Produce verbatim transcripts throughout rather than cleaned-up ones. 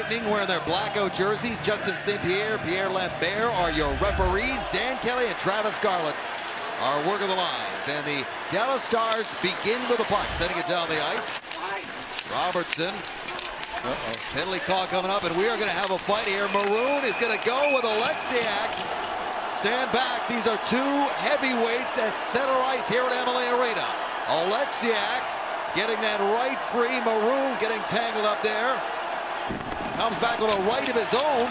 Lightning wearing their blackout jerseys. Justin Saint Pierre, Pierre Lambert are your referees. Dan Kelly and Travis Garlitz are working the lines. And the Dallas Stars begin with the puck, sending it down the ice. Robertson. Uh-oh. Penalty call coming up, and we are going to have a fight here. Maroon is going to go with Oleksiak. Stand back. These are two heavyweights at center ice here at M L A Arena. Oleksiak getting that right free. Maroon getting tangled up there. Comes back with a right of his own.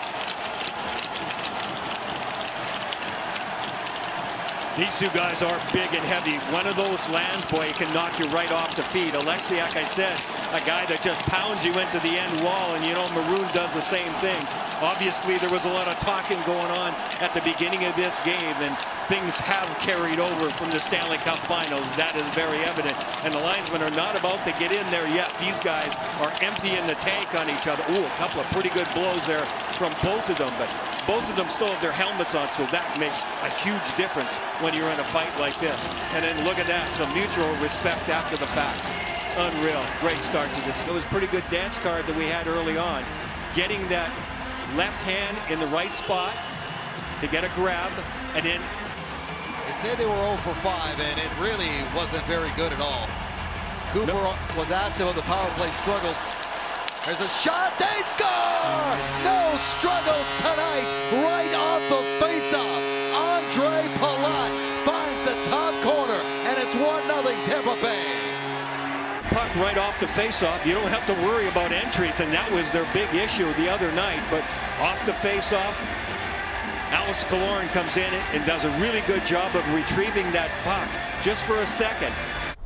These two guys are big and heavy. One of those lands, boy, can knock you right off the feet. Oleksiak, I said, a guy that just pounds you into the end wall, and you know Maroon does the same thing. Obviously, there was a lot of talking going on at the beginning of this game, and things have carried over from the Stanley Cup Finals. That is very evident, and the linesmen are not about to get in there yet. These guys are emptying the tank on each other. Ooh, a couple of pretty good blows there from both of them, but both of them still have their helmets on, so that makes a huge difference when you're in a fight like this. And then look at that, some mutual respect after the fact. Unreal. Great start to this. It was a pretty good dance card that we had early on. Getting that left hand in the right spot to get a grab, and then they said they were oh for five, and it really wasn't very good at all. Cooper nope. was asked about the power play struggles. There's a shot, they score! No struggles tonight, right off the faceoff. Andrei finds the top corner, and it's one nothing Tampa Bay. Puck right off the faceoff. You don't have to worry about entries, and that was their big issue the other night. But off the faceoff, Alex Killorn comes in and does a really good job of retrieving that puck just for a second.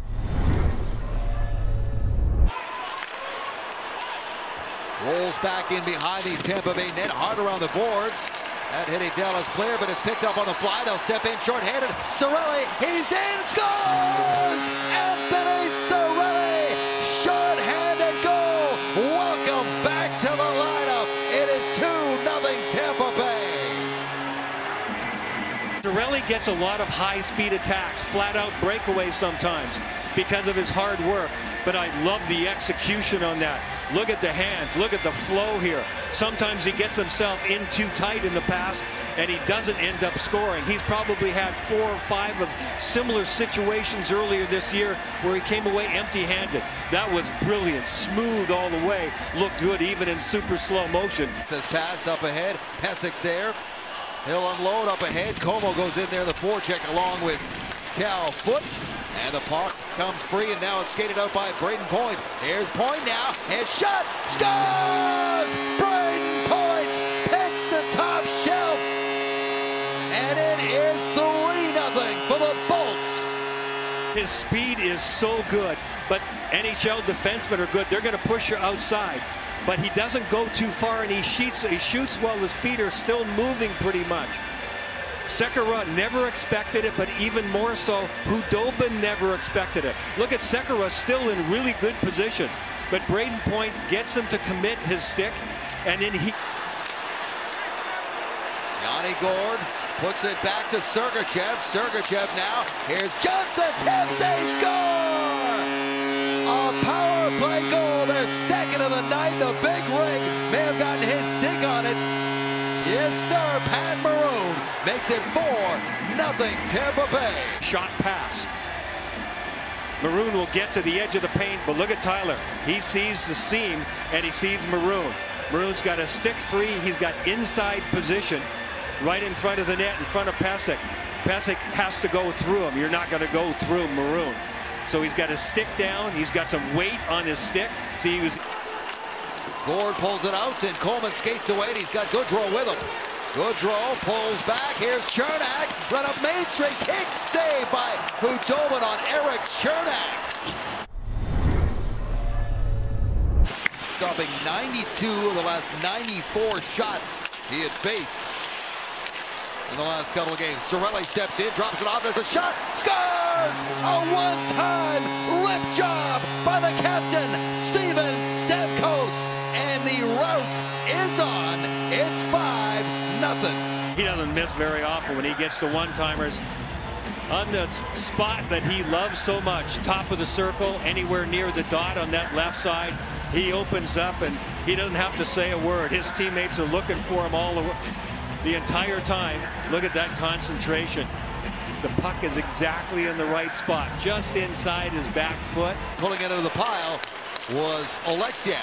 Rolls back in behind the Tampa Bay net, hard around the boards. That hit a Dallas player, but it's picked up on the fly. They'll step in short-handed. Cirelli, he's in, scores! Anthony Cirelli, short-handed goal. Welcome back to the lineup. It is two nothing Tampa Bay. Cirelli gets a lot of high-speed attacks, flat-out breakaways sometimes because of his hard work. But I love the execution on that. Look at the hands. Look at the flow here. Sometimes he gets himself in too tight in the pass, and he doesn't end up scoring. He's probably had four or five of similar situations earlier this year where he came away empty-handed. That was brilliant. Smooth all the way. Looked good even in super slow motion. It says pass up ahead. Pesik's there. He'll unload up ahead. Como goes in there, the forecheck along with Cal Foot. And the puck comes free, and now it's skated out by Braden Point. Here's Point now, and shot, scores! Braden Point picks the top shelf, and it is three nothing for the Bolts. His speed is so good, but N H L defensemen are good. They're going to push you outside, but he doesn't go too far, and he shoots, he shoots while his feet are still moving pretty much. Sekera never expected it, but even more so, Hudobin never expected it. Look at Sekera still in really good position, but Braden Point gets him to commit his stick, and then he... Yanni Gourde puts it back to Sergachev. Sergachev now. Here's Johnson. Tipped, they score! A power play goal, their second of the night. The big rig may have gotten his stick on it. Yes, sir. Pat Maroon makes it four nothing Tampa Bay. Shot pass. Maroon will get to the edge of the paint, but look at Tyler. He sees the seam, and he sees Maroon. Maroon's got a stick free. He's got inside position right in front of the net, in front of Pesek. Pesek has to go through him. You're not going to go through Maroon. So he's got his stick down. He's got some weight on his stick. See, he was... Gourde pulls it out, and Coleman skates away, and he's got Goodrow with him. Goodrow pulls back. Here's Chernak. Run up Main Street. Kick save by Hudobin on Eric Chernak. Stopping ninety-two of the last ninety-four shots he had faced in the last couple of games. Cirelli steps in, drops it off. There's a shot. Scores! A one-time lip job by the captain, Steven Stamkos. And the route is on. It's five nothing. He doesn't miss very often when he gets the one-timers. on the spot that he loves so much, top of the circle, anywhere near the dot on that left side, he opens up and he doesn't have to say a word. His teammates are looking for him all the, the entire time. Look at that concentration. The puck is exactly in the right spot, just inside his back foot. Pulling it into the pile was Oleksiak.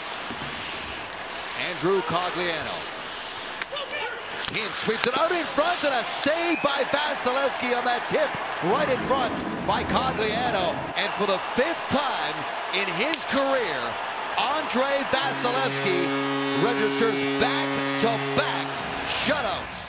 Andrew Cogliano. He sweeps it out in front, and a save by Vasilevskiy on that tip right in front by Cogliano. And for the fifth time in his career, Andrei Vasilevskiy registers back-to-back shutouts.